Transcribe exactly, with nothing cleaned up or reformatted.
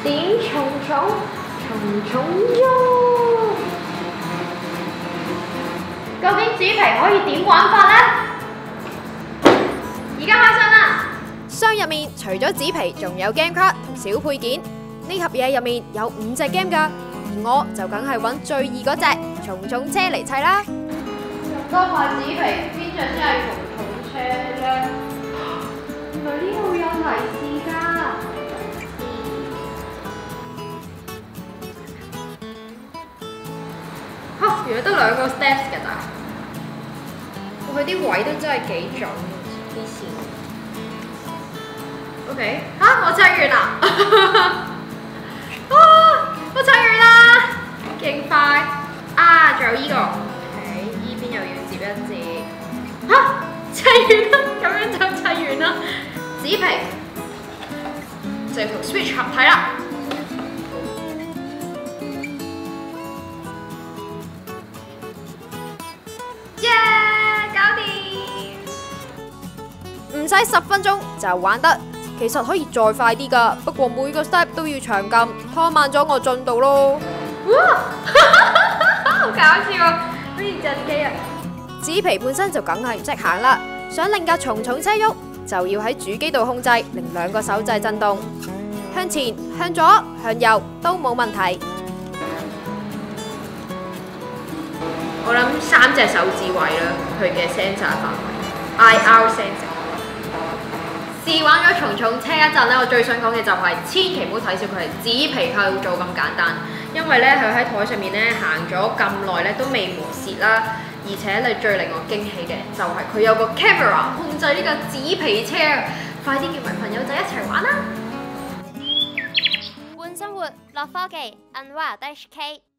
點蟲蟲，蟲蟲喐。究竟紙皮可以點玩法呢？而家開箱啦！ 箱入面除咗紙皮，仲有 game 卡同小配件。呢盒嘢入面有五隻 game 㗎，而我就梗係揾最易嗰隻蟲蟲車嚟砌啦。 咁多塊紙皮，邊隻先係蟲蟲車咧？原來呢度有提示㗎。嚇！原來得兩個 steps 㗎咋？我佢啲位都真係幾準，啲線。OK， 嚇！我砌完啦！啊！我砌完啦，勁快啊！仲有依個 ，OK，依邊又要接一接。嚇！砌完啦，咁樣就砌完啦。紙皮就同 Switch 合體啦。耶！搞掂！ 唔使十分鐘就玩得。其實可以再快啲㗎，不過每個 step 都要長撳，拖慢咗我進度咯。 哇！好搞笑啊，好似震機啊！ 紙皮本身就梗係唔識行啦，想令架蟲蟲車喐，就要喺主機度控制，令兩個手掣震動，向前、向左、向右都冇問題。 我諗三隻手指位啦，佢嘅 sensor 範圍 ，I R sensor。試玩咗蟲蟲車一陣咧，我最想講嘅就係、是、千祈唔好睇小佢係紙皮構造咁簡單，因為咧佢喺台上面咧行咗咁耐咧都未磨蝕啦，而且你最令我驚喜嘅就係佢有個 camera 控制呢個紙皮車，快啲叫埋朋友仔一齊玩啦！ 玩生活，樂科技 ，Unwild H K。